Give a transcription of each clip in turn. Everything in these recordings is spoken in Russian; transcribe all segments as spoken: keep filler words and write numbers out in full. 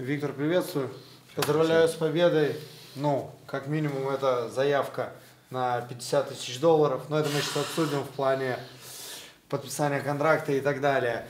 Виктор, приветствую. Поздравляю с победой. Ну, как минимум, это заявка на пятьдесят тысяч долларов. Но это мы сейчас обсудим в плане подписания контракта и так далее.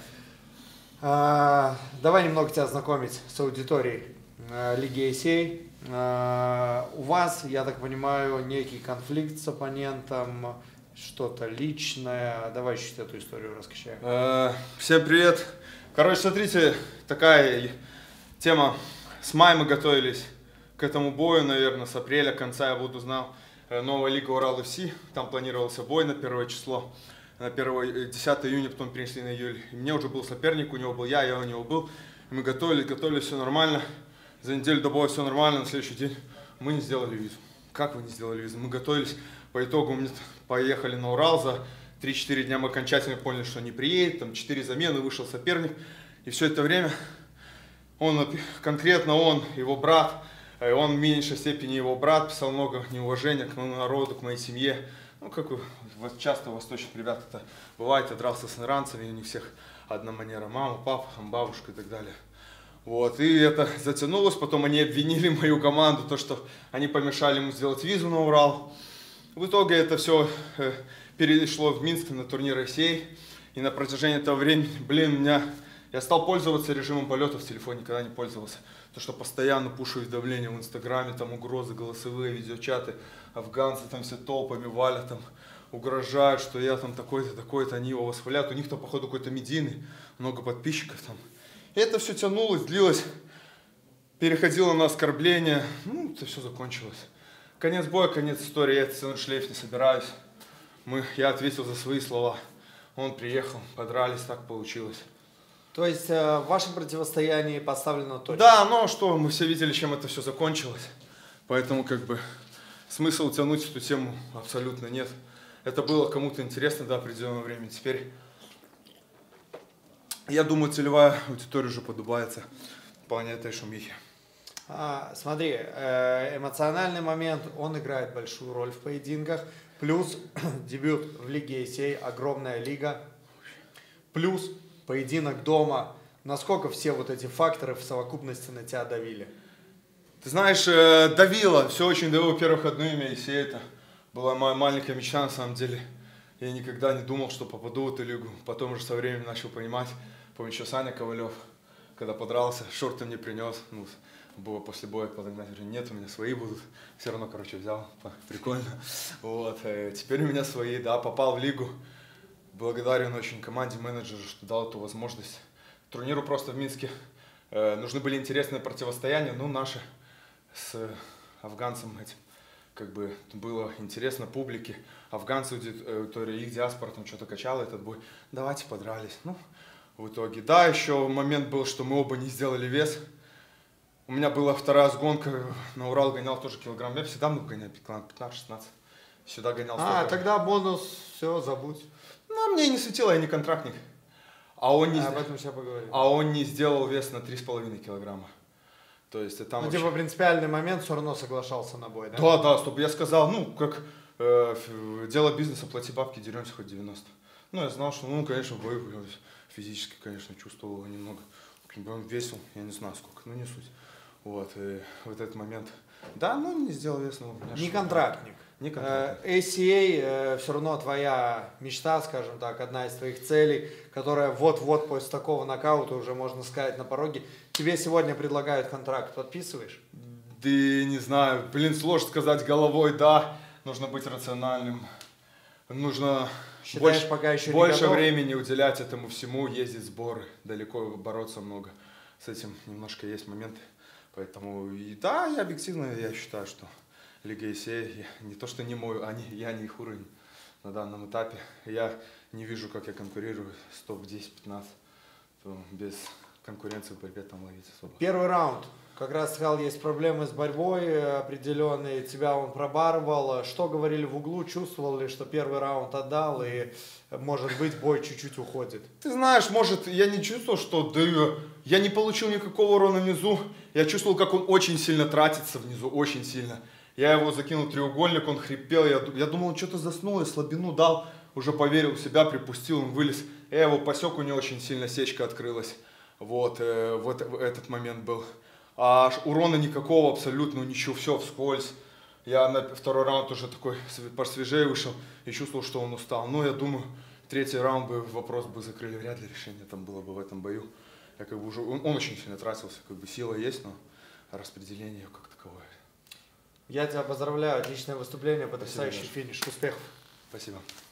А, давай немного тебя знакомить с аудиторией а, Лиги эй си эй. А, у вас, я так понимаю, некий конфликт с оппонентом, что-то личное. Давай чуть эту историю раскачаем. Э, всем привет. Короче, смотрите, такая тема. С мая мы готовились к этому бою, наверное, с апреля, конца я буду знал. Новая лига Урал эф си, там планировался бой на первое число, на первое, десятое июня, потом перенесли на июль. И мне уже был соперник, у него был я, я у него был. И мы готовились, готовились, все нормально. За неделю до боя все нормально, на следующий день мы не сделали визу. Как вы не сделали визу? Мы готовились, по итогу мы поехали на Урал, за три-четыре дня мы окончательно поняли, что не приедет, там четыре замены, вышел соперник. И все это время он, конкретно он, его брат, он в меньшей степени его брат, писал много неуважения к моему народу, к моей семье. Ну, как вот часто у восточных ребят это бывает, я дрался с иранцами, у них всех одна манера, мама, папа, там, бабушка и так далее. Вот, и это затянулось, потом они обвинили мою команду, то, что они помешали ему сделать визу на Урал. В итоге это все э, перешло в Минск на турнир эй си эй, и на протяжении этого времени, блин, меня... Я стал пользоваться режимом полета в телефоне, никогда не пользовался. То, что постоянно пушают давление в Инстаграме, там угрозы, голосовые, видеочаты, афганцы там все толпами валят, там угрожают, что я там такой-то, такой-то, они его восхваляют. У них там, походу, какой-то медийный, много подписчиков там. И это все тянулось, длилось, переходило на оскорбления. Ну, это все закончилось. Конец боя, конец истории, я этот шлейф не собираюсь. Мы, я ответил за свои слова. Он приехал, подрались, так получилось. То есть э, в вашем противостоянии поставлено точно? Да, но что, мы все видели, чем это все закончилось. Поэтому как бы смысла тянуть эту тему абсолютно нет. Это было кому-то интересно до определенного времени. Теперь, я думаю, целевая аудитория уже подубается в плане этой шумихи. А, смотри, э, эмоциональный момент, он играет большую роль в поединках. Плюс дебют в Лиге эй си эй, огромная лига. Плюс поединок дома. Насколько все вот эти факторы в совокупности на тебя давили? Ты знаешь, э, давило. Все очень давило. Во-первых, одно имя эй си эй. Это была моя маленькая мечта на самом деле. Я никогда не думал, что попаду в эту лигу. Потом уже со временем начал понимать. Помню, еще Саня Ковалев, когда подрался, шорты мне принес. Ну, было после боя подогнать. Говорю, нет, у меня свои будут. Все равно, короче, взял. Прикольно. Вот. Э, теперь у меня свои. Да, попал в лигу. Благодарен очень команде, менеджеру, что дал эту возможность. Турниру просто в Минске э, нужны были интересные противостояния, ну, наши с афганцем этим, как бы, было интересно публике. Афганцы, аудитория, их диаспора там что-то качала этот бой. Давайте подрались. Ну, в итоге. Да, еще момент был, что мы оба не сделали вес. У меня была вторая сгонка, на Урал гонял тоже килограмм. Я всегда много гонял, пятнадцать-шестнадцать. Сюда гонял столько. А, тогда бонус, все, забудь. Ну, мне не светило, я не контрактник. А он не, а, об этом сейчас поговорим. А он не сделал вес на три с половиной килограмма. То есть это там ну, вообще... типа принципиальный момент, все равно соглашался на бой, да? Да, да, стоп, я сказал, ну, как э, дело бизнеса, плати бабки, деремся хоть девяносто. Ну, я знал, что, ну, конечно, бой физически, конечно, чувствовал немного. Он весил, я не знаю сколько, ну, не суть. Вот, и в этот момент, да, ну, не сделал вес, но... Не контрактник. Не контрактник. эй си эй э, все равно твоя мечта, скажем так, одна из твоих целей, которая вот-вот после такого нокаута уже, можно сказать, на пороге. Тебе сегодня предлагают контракт, подписываешь? Да не знаю, блин, сложно сказать головой, да, нужно быть рациональным. Нужно Считаешь, больше, пока еще больше времени уделять этому всему, ездить сборы, далеко бороться много. С этим немножко есть моменты. Поэтому, и, да, я объективно я считаю, что Лига эй си эй не то, что не мой, а не, я не их уровень на данном этапе. Я не вижу, как я конкурирую с топ десять-пятнадцать. Без конкуренции в борьбе там ловить особо. Первый раунд. Как раз сказал, есть проблемы с борьбой определенные, тебя он пробарывал. Что говорили в углу, чувствовал ли, что первый раунд отдал и, может быть, бой чуть-чуть уходит? Ты знаешь, может, я не чувствовал, что да, я не получил никакого урона внизу. Я чувствовал, как он очень сильно тратится внизу, очень сильно. Я его закинул в треугольник, он хрипел, я, я думал, он что-то заснул, я слабину дал, уже поверил в себя, припустил, он вылез. Я его посек, у него очень сильно сечка открылась. Вот, э, вот этот момент был. А урона никакого абсолютно, ничего, все вскользь. Я на второй раунд уже такой посвежее вышел и чувствовал, что он устал. Но я думаю, третий раунд бы вопрос бы закрыли, вряд ли решение там было бы в этом бою. Я как бы уже, он, он очень сильно тратился, как бы сила есть, но распределение как таковое. Я тебя поздравляю, отличное выступление, потрясающий Спасибо, финиш, успехов. Спасибо.